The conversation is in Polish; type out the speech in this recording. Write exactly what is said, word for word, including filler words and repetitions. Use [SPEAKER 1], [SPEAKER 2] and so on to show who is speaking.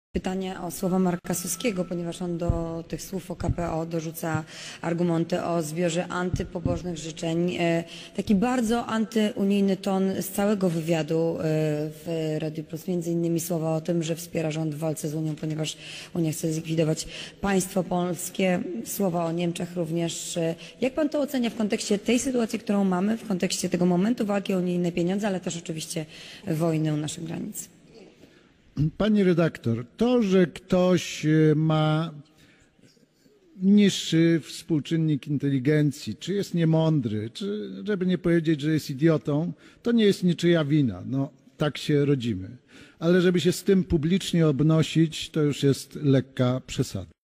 [SPEAKER 1] Pytanie o słowa Marka Suskiego, ponieważ on do tych słów o K P O dorzuca argumenty o zbiorze antypobożnych życzeń. Taki bardzo antyunijny ton z całego wywiadu w Radiu Plus. Między innymi słowa o tym, że wspiera rząd w walce z Unią, ponieważ Unia chce zlikwidować państwo polskie. Słowa o Niemczech również. Jak pan to ocenia w kontekście tej sytuacji, którą mamy, w kontekście tego momentu walki o unijne pieniądze, ale też oczywiście wojny u naszych granic?
[SPEAKER 2] Pani redaktor, to, że ktoś ma niższy współczynnik inteligencji, czy jest niemądry, czy żeby nie powiedzieć, że jest idiotą, to nie jest niczyja wina. No, tak się rodzimy. Ale żeby się z tym publicznie obnosić, to już jest lekka przesada.